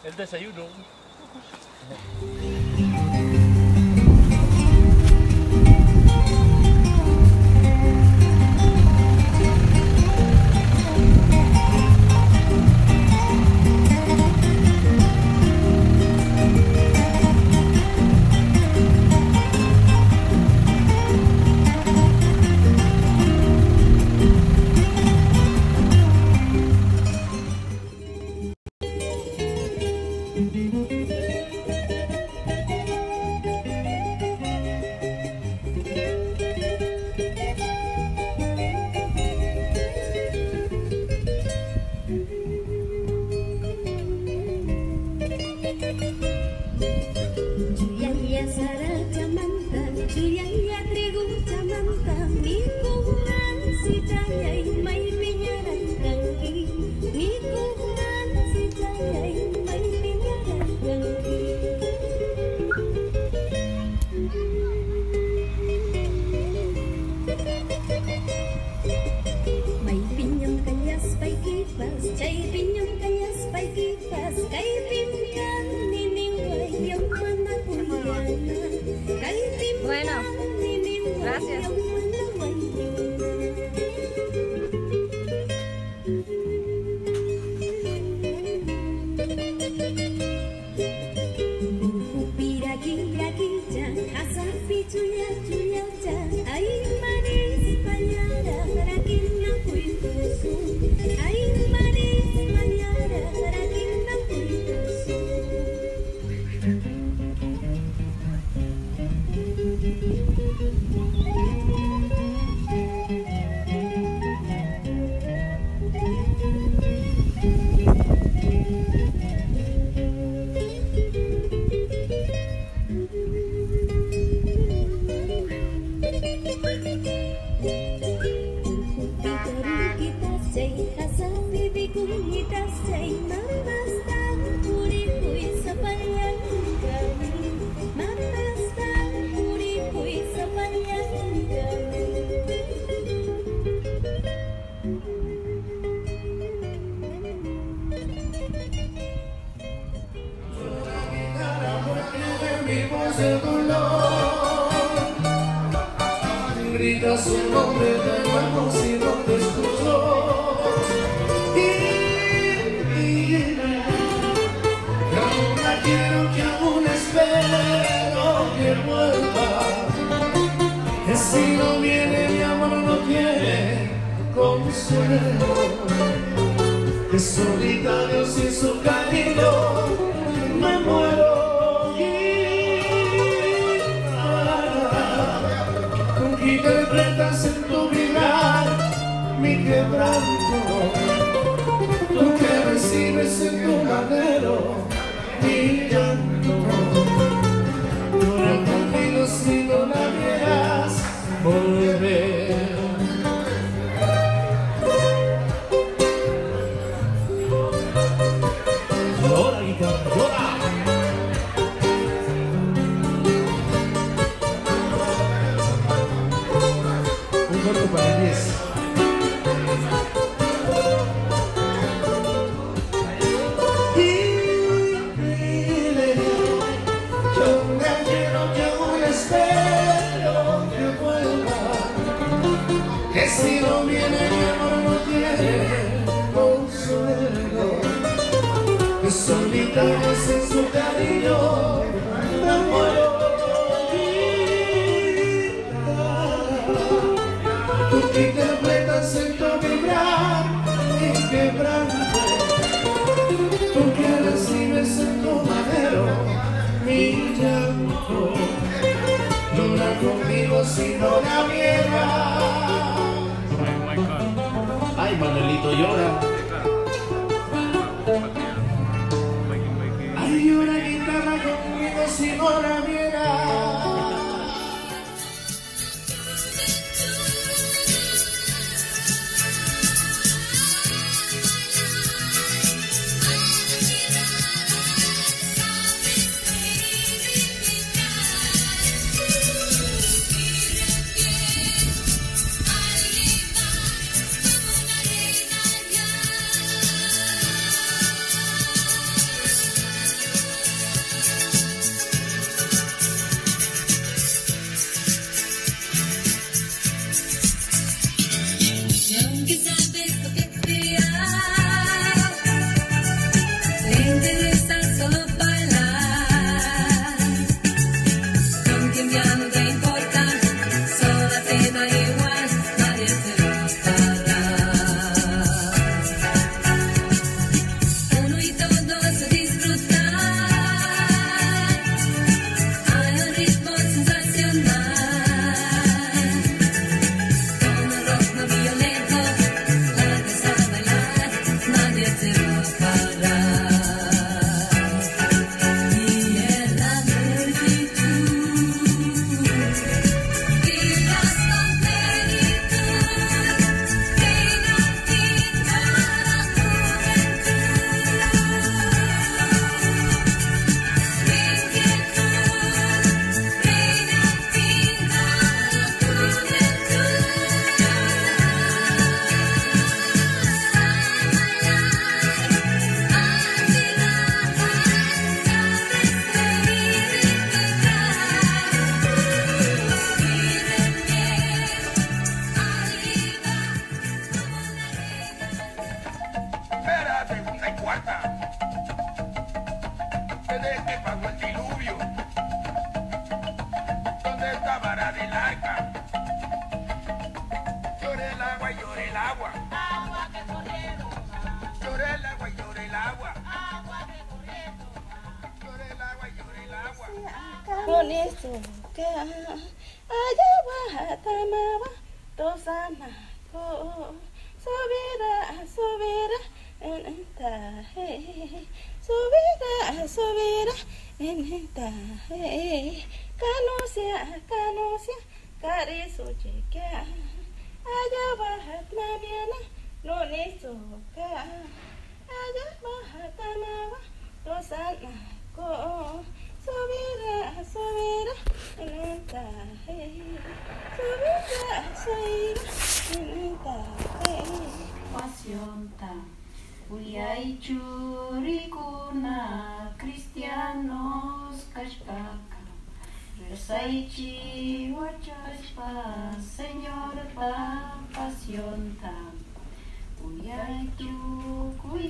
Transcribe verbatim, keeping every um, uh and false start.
El desayuno. Bueno, gracias. Grita su nombre de nuevo si no te escucho. Y, y aún la quiero, que aún espero que vuelva. Que si no viene mi amor no tiene consuelo. Que solitario sin su cariño me muero. Interpretas en tu vibrar mi quebranto, tú que recibes en tu madero mi llanto. Llora conmigo si no la vieras volver. Llora, guitarra, llora. Para el diez. Y dile, yo me quiero, que aún espero que vuelva. Que si no viene mi amor no tiene consuelo. Que solitario sin su cariño me muero. Tú que interpretas en tu vibrar y quebranto, tú que recibes en tu madero mi llanto. Llora conmigo si no la vieras. Ay, Manuelito, llora. Ay, llora, guitarra, conmigo si no la vieras. Yeah. Señor, pasión tan, uyay tu